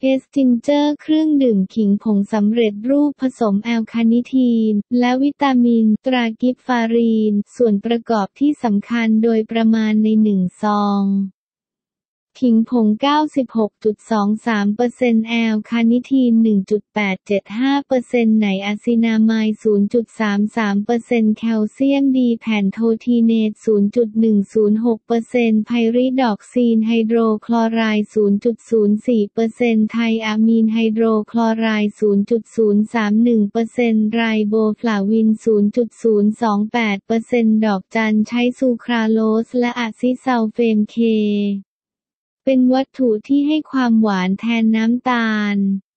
เอสจินเจอร์เครื่องดื่มขิงผงสำเร็จรูปผสมแอลคาเนิทีนและวิตามินตรากิฟฟารีนส่วนประกอบที่สำคัญโดยประมาณใน1 ซองขิงผง 96.23% แอลคาเนิทีน 1.875% ไนอะซินามายด์ 0.33% แคลเซียมดีแพนโททีเนต 0.106% ไพริดอกซีนไฮโดรคลอไรด์ 0.04% ไทอะมีนไฮโดรคลอไรด์ 0.031% ไรโบฟลาวิน 0.028% ดอกจันใช้ซูคราโลสและอะซิซัลเฟมเคเป็นวัตถุที่ให้ความหวานแทนน้ำตาล